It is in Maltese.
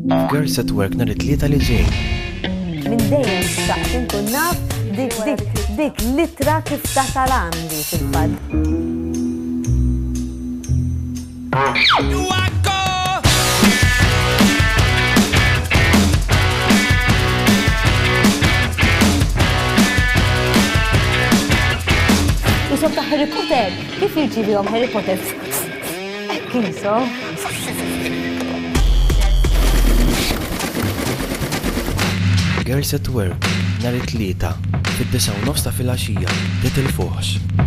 Girls at Work nhar it-tlieta li ġej. Min dejjem xtaqt inkun naf dik litra kif tasal għandi fil-fatt. Isom ta' Harry Potter, kif jirċivihom Harry Potter? Kinsom? Girls at Work nhar it-tlieta fid-9:09 ta' filgħaxija, Little Fox.